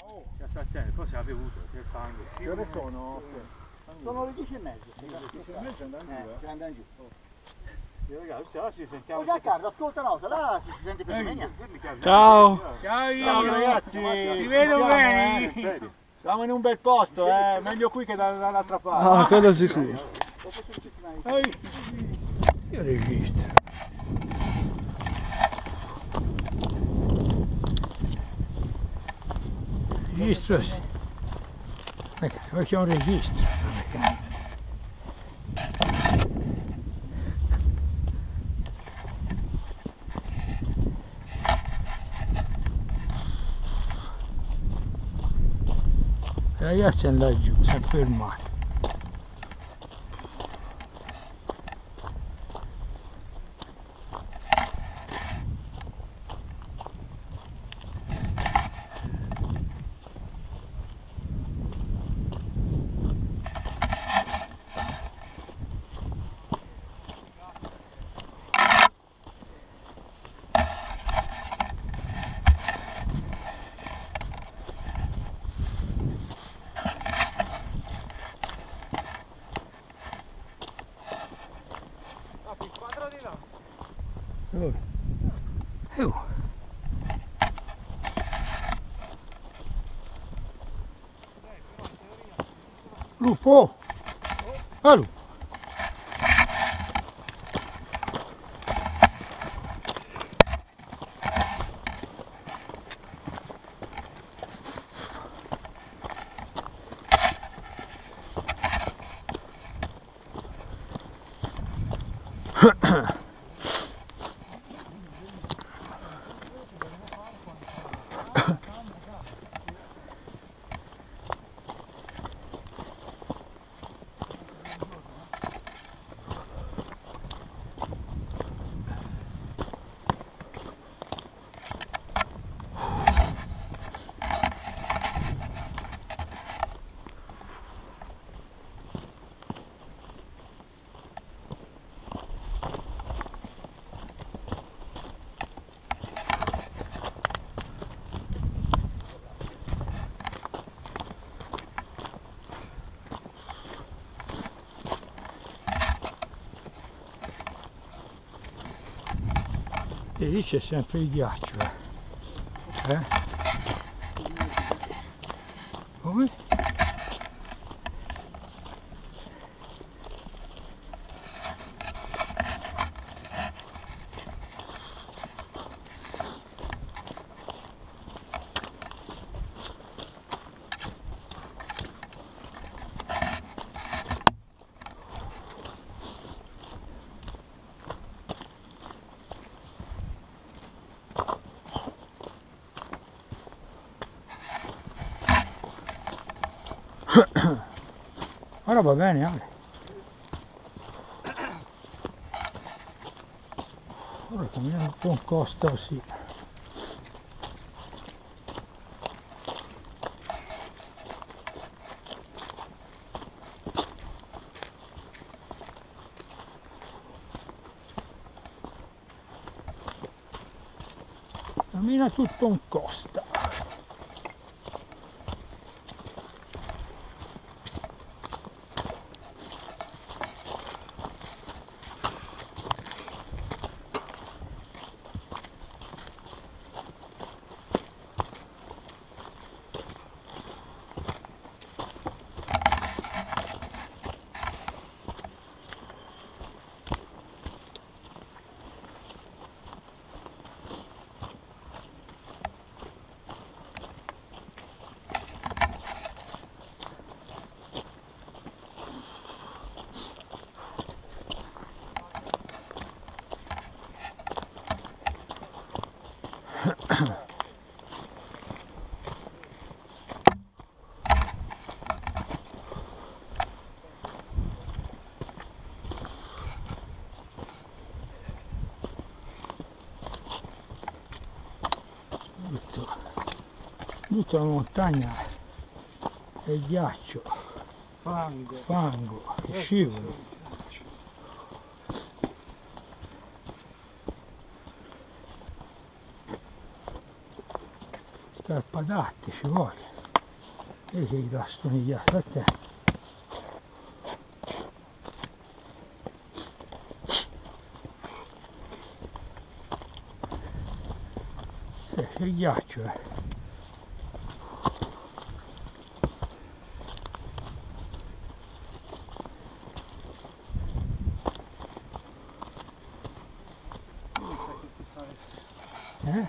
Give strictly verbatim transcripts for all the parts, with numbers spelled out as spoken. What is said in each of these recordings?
diciassette, poi si è bevuto, che fango. Che ore sono? Sono le dieci e mezza. dieci e mezza andando giù, Eh, andando giù. Io ragazzi, ora ci sentiamo. Oh Giancarlo, ascolta una cosa, là ci si sente per me. Ciao! Ciao, Ciao ragazzi! Ti vedo bene! Eh. Siamo in un bel posto, eh? Meglio qui che dall'altra parte. Ah, quello sicuro. Io registro. Registro sì. Ecco, c'è un registro. I ragazzi andano laggiù, si è fermato. Dove? Uh. Lupo! Ah, lupo! E lì c'è sempre il ghiaccio, eh? eh? Come? Ora va bene, Ale. Ora camminiamo un po' in costa così. Cammina tutto in costa. Tutta la montagna è ghiaccio, Fango, fango, scivolo. Scarpe adatte ci vogliono. Vedi che gli dà stonigliato a te. Sì, c'è il ghiaccio, eh. Eh?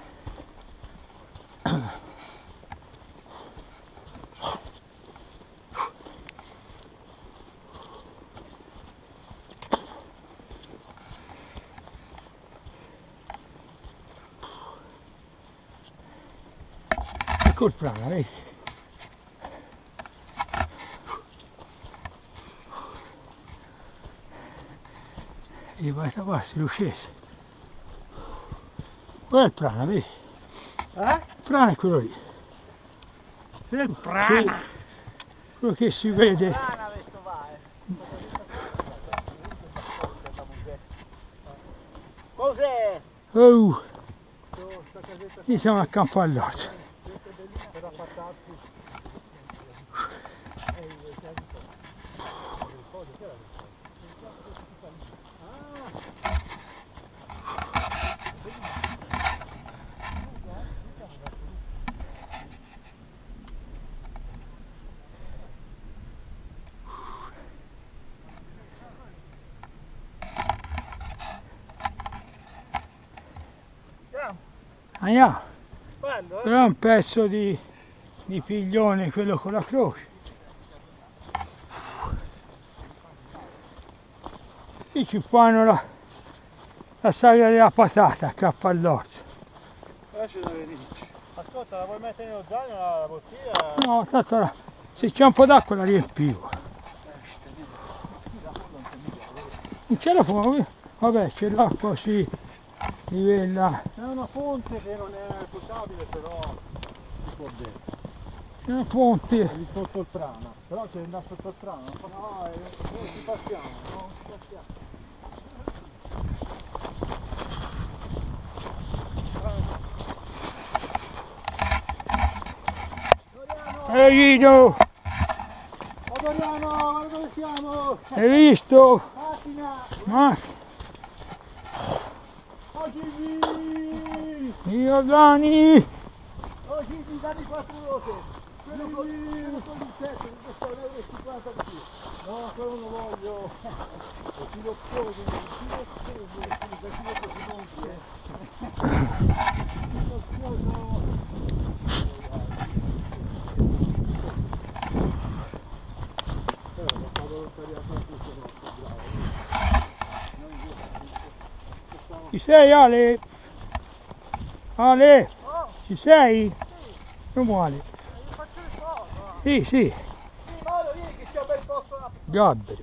Ecco il prana, vedi? E vai a qua, si lo scese. Quello è il prana, vedi? Eh? Il prana è quello lì. Sì, il prana! Sì, quello che si vede. Prana questo va, eh. Cos'è? Oh! Qui siamo a Campo all'Orto. Andiamo, Bello, eh? però è un pezzo di, di piglione quello con la croce. Qui ci fanno la, la sagra della patata a Campo all'Orto. Lascia da venirci. Ascolta, la vuoi mettere nello zaino la bottiglia? No, tanto la- se c'è un po' d'acqua la riempivo. Non c'è la fuoco? Vabbè, c'è l'acqua, si livella. C'è una fonte che non è potabile, però si può bere. C'è una fonte. È lì sotto il prana. Però c'è da sotto il prana. No, eh, non ci passiamo, non ci passiamo. Ehi Guido, Adoriano, guarda dove siamo! hai visto? Macchina! Ma Oggi! io Dani! Oggi mi danno quattro rose. Quello con, quello con l'insetto, mi costa un euro e cinquanta di più. No, quello non lo voglio! Lo filottoso, lo filottoso, lo filottoso, Ci sei Ale? Ale? Oh, Ci sei? sì, Come Ale? io faccio le foto. Sì, sì, Sì, Mauro, vieni che c'è un bel posto là. gabberi.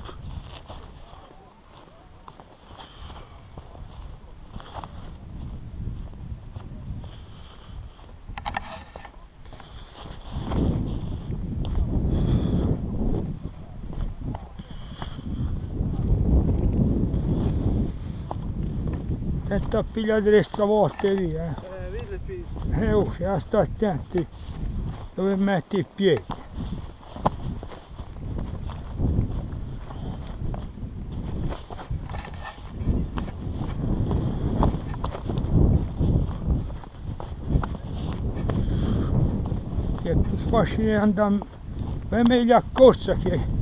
Attento a pigliare le stravolte lì, eh. Eh, vedi il figlio? Eh, oh, se sta attenti dove metti i piedi. Che è più facile andare, è meglio a corsa che...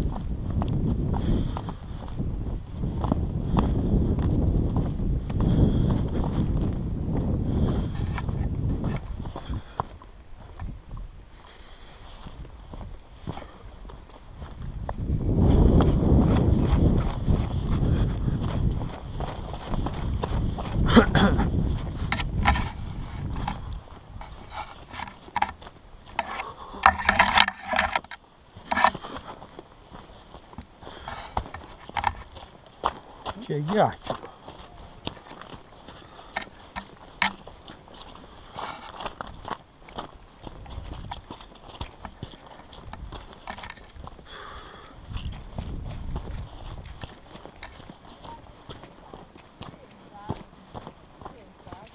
C'è il ghiaccio.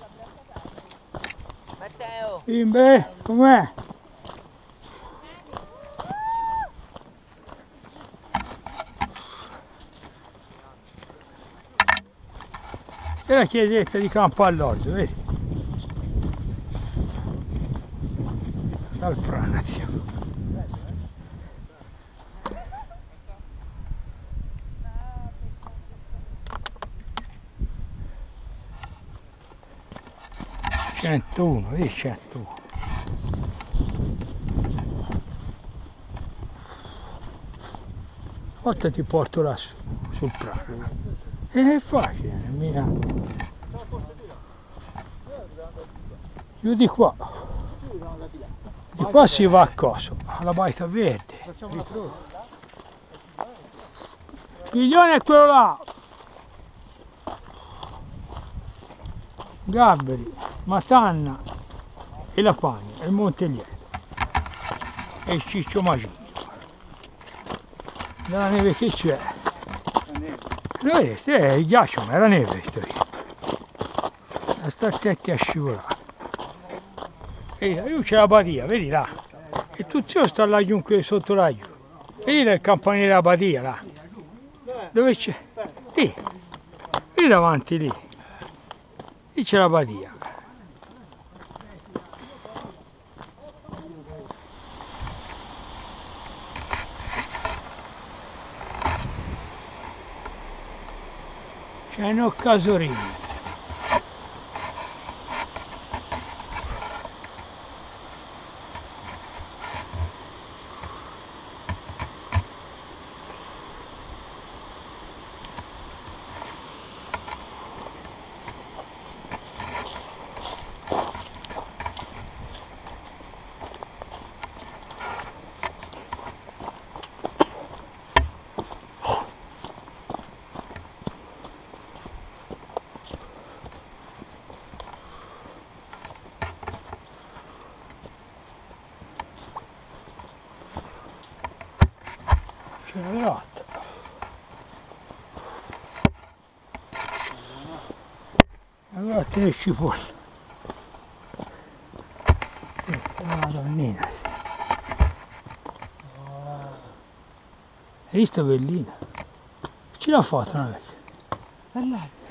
Matteo. Bimbe, com'è? E la chiesetta di Campo all'Orzo, vedi? Dal Pranazio. centouno, vedi centouno. A volte ti porto là su, sul prato. E è facile, mia. Io di qua. Di qua si va a coso, alla baita verde. Piglione è quello là. Gabberi, Matanna e la Pagna, e il Montelier e il Ciccio Magino. Dalla neve che c'è? Lo vedete, è il ghiaccio, ma è la neve sto io. Sta attenti a scivolare. Vedi, là, c'è la badia, vedi là. E tutti io sta là giunque sotto là giù. Vedi là il campanile della badia là. Dove c'è? Lì. Lì davanti lì. Lì c'è la badia. C'è un Casorini. C'è la grotta. La grotta del Cipolla. Una madonnina. Hai visto bellina? Ce l'ha fatta una vez?